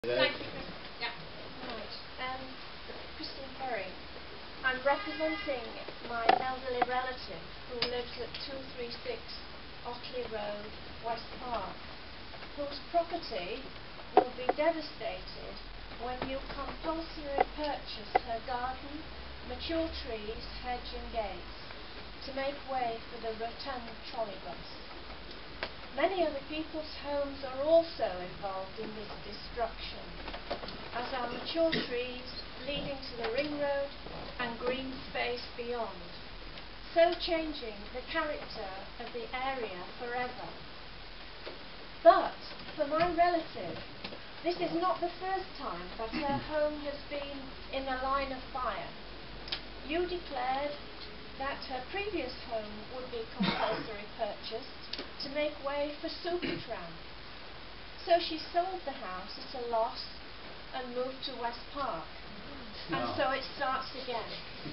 Thank you. Yeah. Right. Christine Perry. I'm representing my elderly relative who lives at 236 Otley Road, West Park, whose property will be devastated when you compulsory purchase her garden, mature trees, hedge and gates to make way for the rotund trolleybus. Many other people's homes are also involved in this destruction, as are mature trees leading to the ring road and green space beyond, so changing the character of the area forever. But for my relative, this is not the first time that her home has been in the line of fire. You declared that her previous home would be compulsory purchased to make way for Supertram. So she sold the house at a loss and moved to West Park. And so it starts again.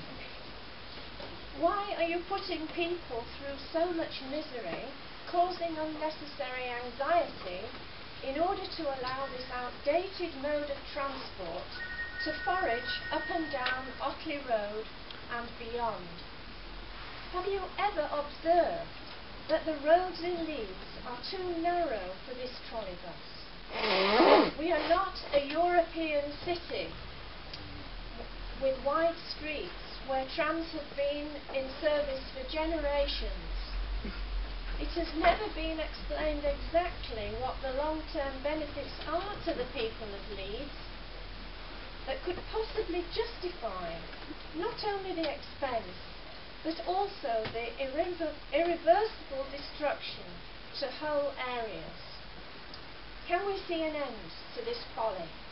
Why are you putting people through so much misery, causing unnecessary anxiety, in order to allow this outdated mode of transport to forage up and down Otley Road and beyond? Have you ever observed that the roads in Leeds are too narrow for this trolleybus? We are not a European city with wide streets where trams have been in service for generations. It has never been explained exactly what the long-term benefits are to the people of Leeds that could possibly justify not only the expense but also the irreversible destruction to whole areas. Can we see an end to this folly?